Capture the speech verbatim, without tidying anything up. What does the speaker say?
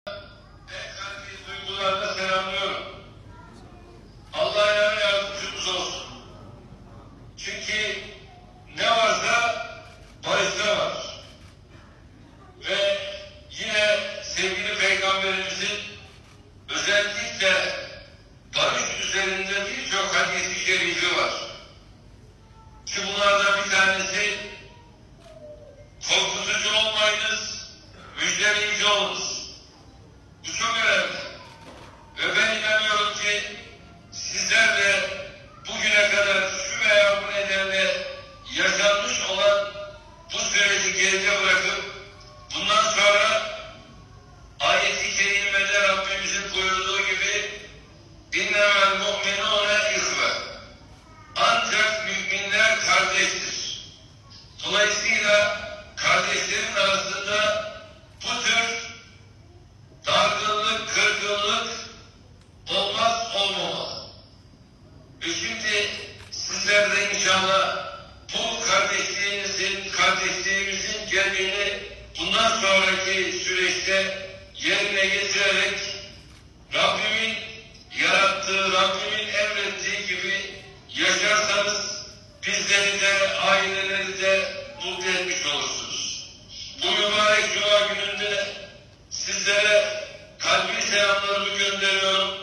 en kalbi duygularla selamlıyorum. Allah yani yardımcımız olsun. Çünkü ne varsa barışta var. Ve yine sevgili Peygamberimizin özellikle barış üzerinde birçok hadis-i şerifi var. Ki bunlardan bir tanesi korkutucu olmayınız, müjdeleyici olunuz. Bu çok önemli. Ve ben inanıyorum ki sizler de bugüne kadar şu veya bu nedenle yaşanmış olan bu süreci geride bırakıp bundan sonra ayet-i kerimede Rabbimizin buyurduğu gibi اِنَّمَا الْمُؤْمِنُونَ اِخْوَةً ancak müminler kardeştir. Dolayısıyla kardeşlerin arasında bu tür dargınlık, kırgınlık olmaz, olmamalı. Ve şimdi sizler de inşallah bu kardeşliğinizin, kardeşliğimizin geldiğini bundan sonraki süreçte yerine getirerek Rabbimin yarattığı, Rabbimin emrettiği gibi yaşarsanız bizleri de, aileleri de mutlu etmiş olursunuz. Bu mübarek Cuma gününde sizlere kalbi selamlarımı gönderiyorum.